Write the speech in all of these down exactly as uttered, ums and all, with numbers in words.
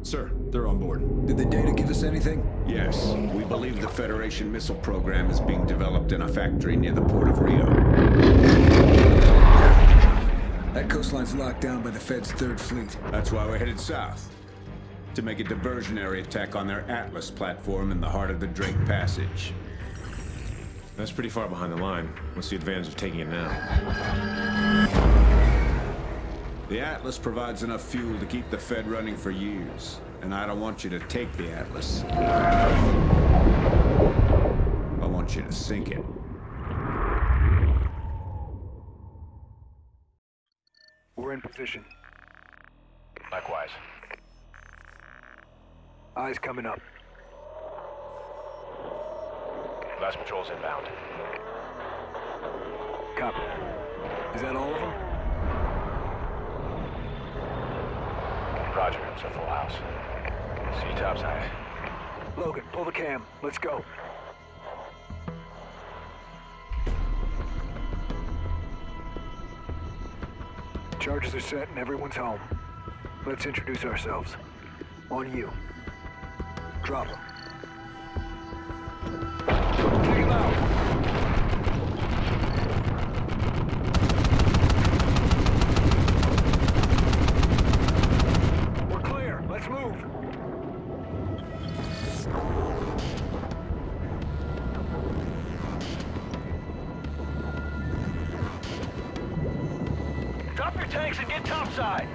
Sir, they're on board. Did the data give us anything? Yes. We believe the Federation missile program is being developed in a factory near the port of Rio. That coastline's locked down by the Fed's Third Fleet. That's why we're headed south. To make a diversionary attack on their Atlas platform in the heart of the Drake Passage. That's pretty far behind the line. What's the advantage of taking it now? The Atlas provides enough fuel to keep the Fed running for years. And I don't want you to take the Atlas. I want you to sink it. We're in position. Likewise. Eyes coming up. Last patrol's inbound. Copy. Is that all of them? Roger, it's a full house. See you topside. Logan, pull the cam. Let's go. Charges are set and everyone's home. Let's introduce ourselves. On you. Drop them. Take him out. We're clear. Let's move. Drop your tanks and get topside.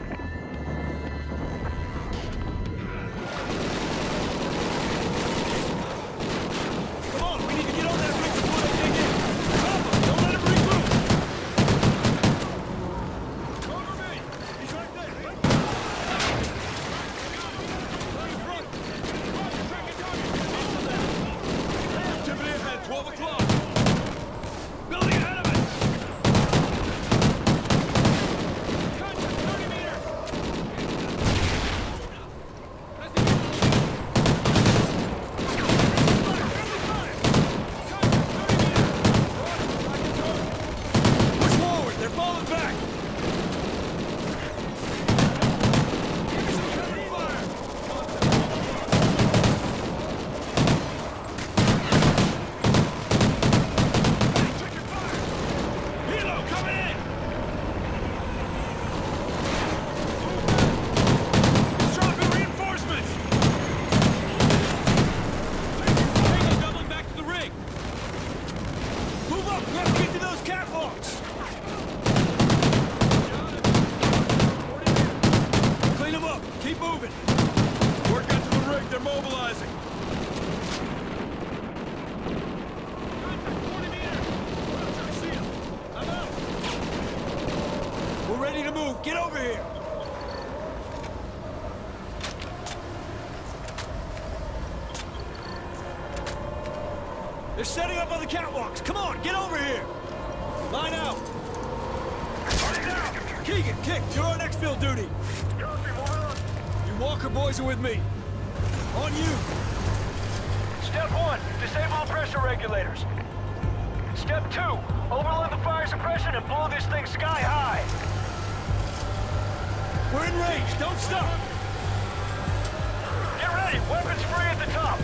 Come on, we need to get on that rig before they dig in. Drop him, don't let him regroup. Cover me. He's right there. Right in front. Activity ahead, twelve o'clock. Building ahead of it. Contact thirty meters. Push forward, they're falling back. Give me some cover fire. Check your fire. Helo coming in. It's dropping reinforcements. Tango doubling back to the rig. Move up, we have to get to those catwalks. Clean them up, keep moving. Work out to the rig, they're mobilizing. We're ready to move, get over here. They're setting up on the catwalks. Come on, get over here. Line out. Line out. Keegan, Kick, you're on exfil duty. You Walker boys are with me. On you. Step one, disable the pressure regulators. Step two, overload the fire suppression and blow this thing sky high. We're in range, don't stop. Get ready, weapons free at the top.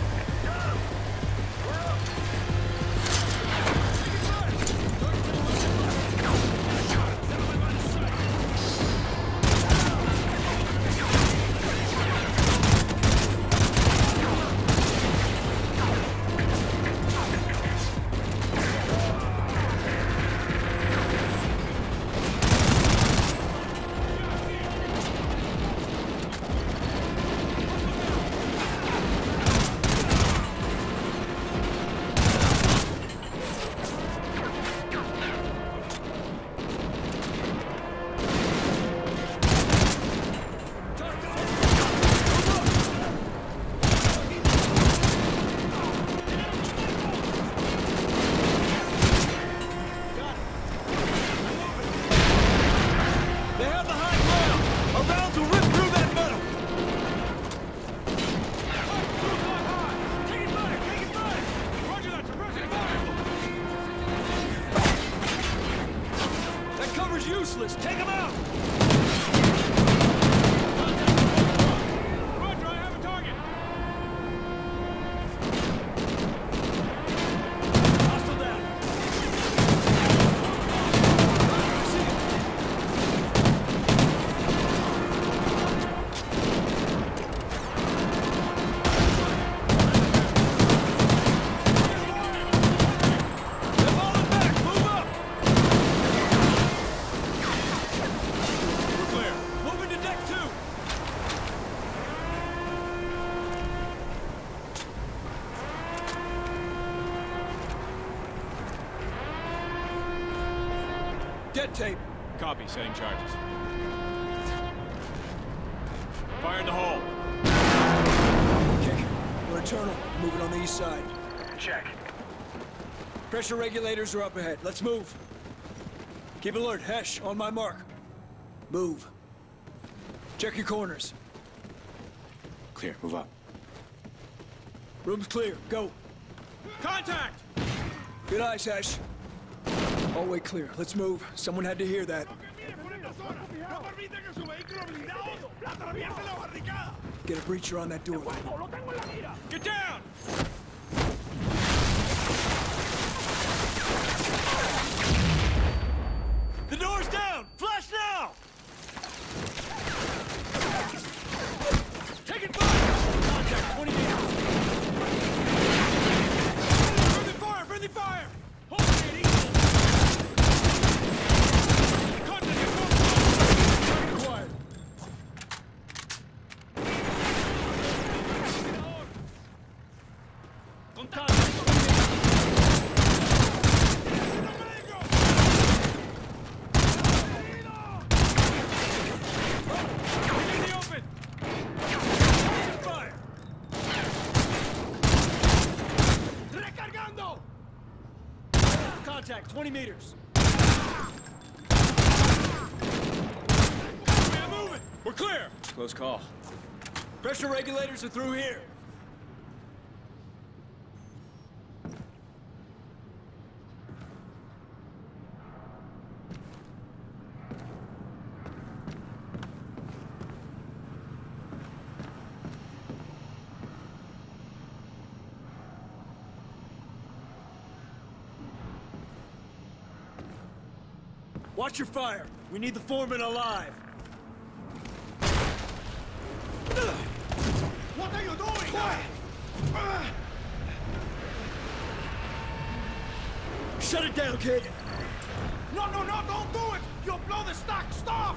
They have the high ground. Around to rip through that metal. Taking fire, taking fire. Roger that, suppressing fire. That cover's useless. Take them out. Roger, I dead tape. Copy, setting charges. Fire in the hole. Okay, we're internal. Moving on the east side. Check. Pressure regulators are up ahead. Let's move. Keep alert. Hesh, on my mark. Move. Check your corners. Clear, move up. Room's clear. Go. Contact! Good eyes, Hesh. Hallway clear. Let's move. Someone had to hear that. Get a breacher on that door. Get down! The door's down! Flash now! Taking fire! Contact, twenty meters. Friendly fire! Friendly fire! Hold it, eagle! Contact, get Quiet. Contact, twenty meters. Man, moving! We're clear! Close call. Pressure regulators are through here. Watch your fire. We need the foreman alive. What are you doing? Quiet! Shut it down, kid. No, no, no, don't do it! You'll blow the stock! Stop!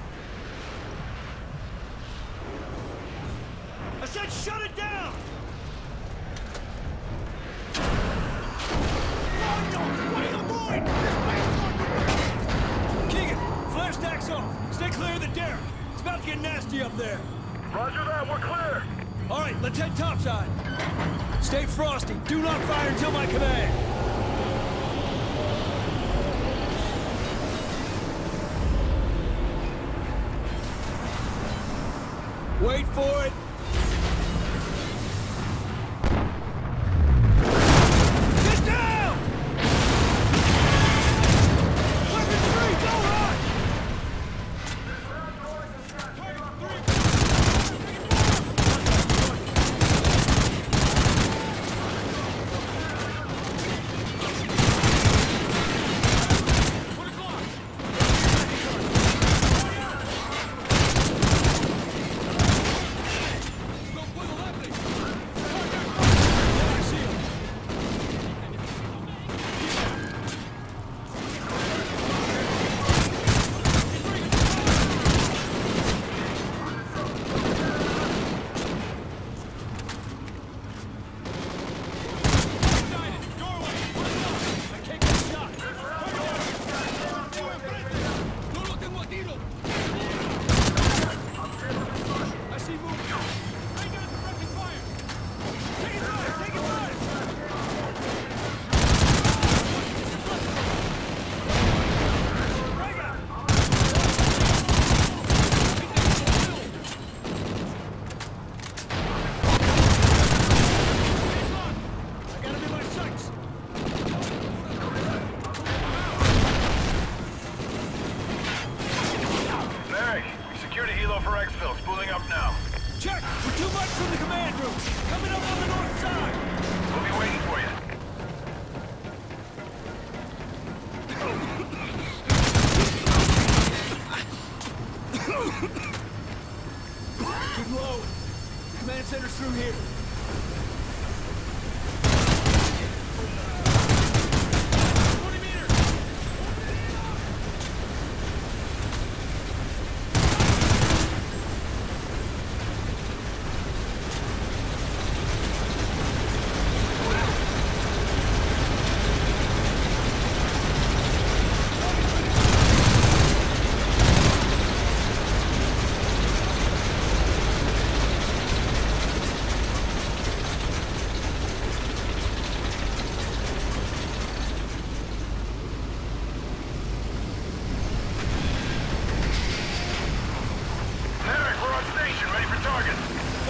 I said shut it down! What are you doing? This place is going to... Keegan, flash stacks off. Stay clear of the derrick. It's about to get nasty up there. Roger that, we're clear. All right, let's head topside. Stay frosty. Do not fire until my command. Wait for it. Get down! Weapon three, go on! Check! We're too much from the command room! Coming up on the north side! We'll be waiting for you. Keep low. The command center's through here.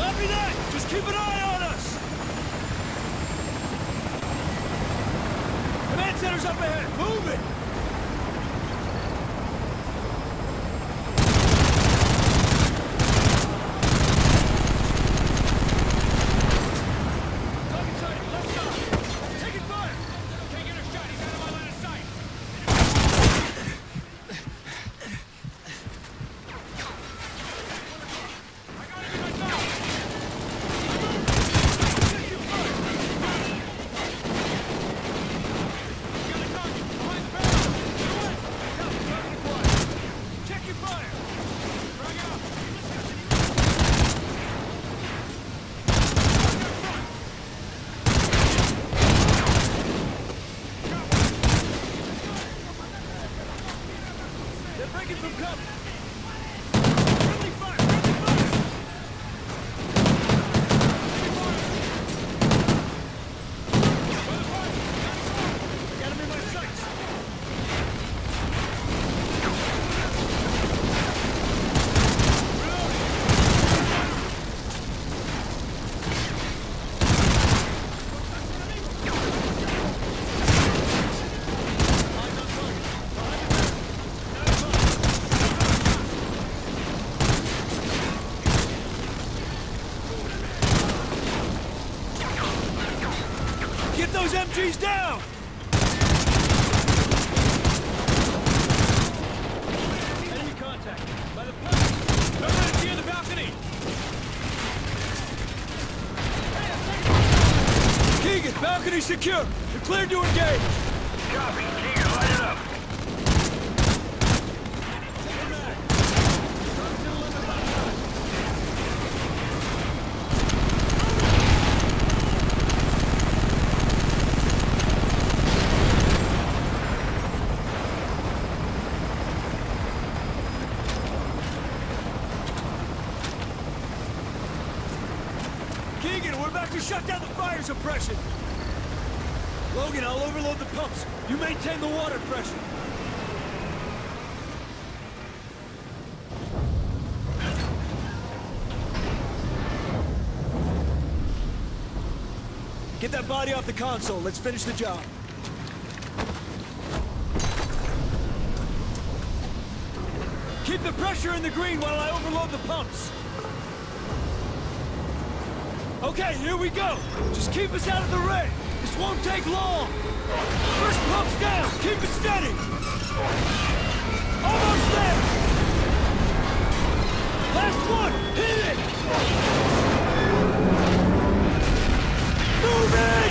Copy that! Just keep an eye on us! Command center's up ahead! Move it! Target sighted, left side! Taking fire! Can't get a shot, he's out of my line of sight! I got him in my sight! They're breaking from cover! Friendly fire! Friendly fire! I got him in my sights! Get those M Gs down! Enemy contact. By the plane. No M G on the balcony! Keegan, balcony secure! You're cleared to engage! Copy. Keegan, light it up. Keegan, we're about to shut down the fire suppression! Logan, I'll overload the pumps. You maintain the water pressure. Get that body off the console. Let's finish the job. Keep the pressure in the green while I overload the pumps. Okay, here we go. Just keep us out of the rain. This won't take long. First pump's down. Keep it steady. Almost there. Last one. Hit it. Move it.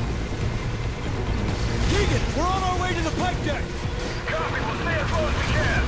Keegan, we're on our way to the pipe deck. Copy. We'll stay as low as we can.